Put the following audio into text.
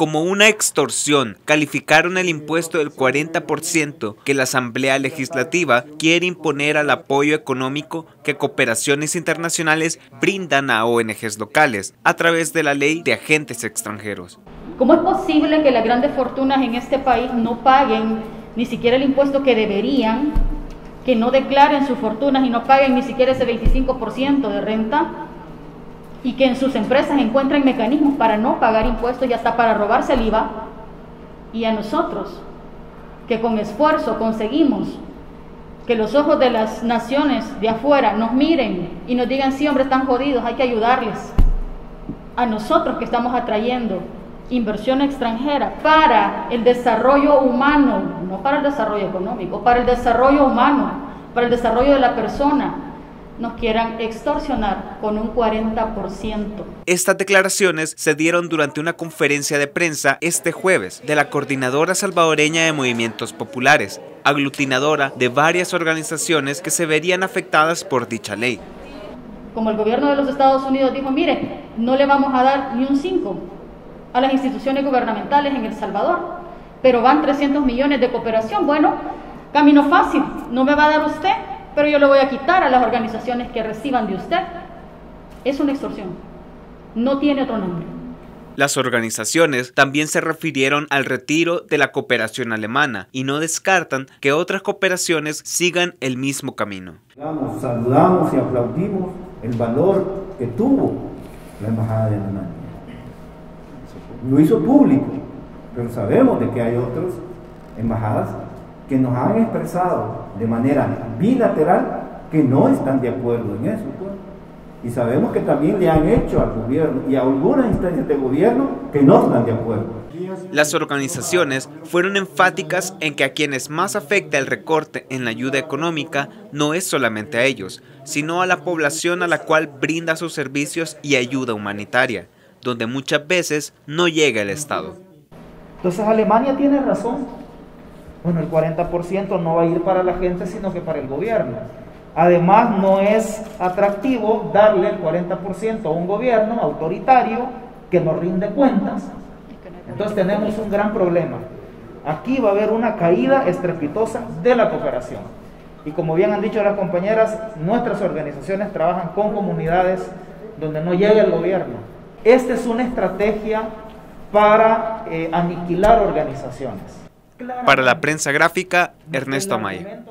como una extorsión. Calificaron el impuesto del 40% que la Asamblea Legislativa quiere imponer al apoyo económico que cooperaciones internacionales brindan a ONGs locales a través de la Ley de Agentes Extranjeros. ¿Cómo es posible que las grandes fortunas en este país no paguen ni siquiera el impuesto que deberían, que no declaren sus fortunas y no paguen ni siquiera ese 25% de renta, y que en sus empresas encuentren mecanismos para no pagar impuestos y hasta para robarse el IVA? Y a nosotros, que con esfuerzo conseguimos que los ojos de las naciones de afuera nos miren y nos digan: sí, hombre, están jodidos, hay que ayudarles. A nosotros que estamos atrayendo inversión extranjera para el desarrollo humano, no para el desarrollo económico, para el desarrollo humano, para el desarrollo de la persona, nos quieran extorsionar con un 40%. Estas declaraciones se dieron durante una conferencia de prensa este jueves de la Coordinadora Salvadoreña de Movimientos Populares, aglutinadora de varias organizaciones que se verían afectadas por dicha ley. Como el gobierno de los Estados Unidos dijo: mire, no le vamos a dar ni un 5 a las instituciones gubernamentales en El Salvador, pero van 300 millones de cooperación. Bueno, camino fácil, no me va a dar usted, pero yo le voy a quitar a las organizaciones que reciban de usted. Es una extorsión, no tiene otro nombre. Las organizaciones también se refirieron al retiro de la cooperación alemana y no descartan que otras cooperaciones sigan el mismo camino. Saludamos y aplaudimos el valor que tuvo la Embajada de Alemania. Lo hizo público, pero sabemos de que hay otras embajadas que nos han expresado de manera bilateral que no están de acuerdo en eso, pues. Y sabemos que también le han hecho al gobierno y a algunas instancias de gobierno que no están de acuerdo. Las organizaciones fueron enfáticas en que a quienes más afecta el recorte en la ayuda económica no es solamente a ellos, sino a la población a la cual brinda sus servicios y ayuda humanitaria, donde muchas veces no llega el Estado. Entonces Alemania tiene razón. Bueno, el 40% no va a ir para la gente, sino que para el gobierno. Además, no es atractivo darle el 40% a un gobierno autoritario que no rinde cuentas. Entonces tenemos un gran problema. Aquí va a haber una caída estrepitosa de la cooperación. Y como bien han dicho las compañeras, nuestras organizaciones trabajan con comunidades donde no llega el gobierno. Esta es una estrategia para aniquilar organizaciones. Para la prensa gráfica, Ernesto Amaya.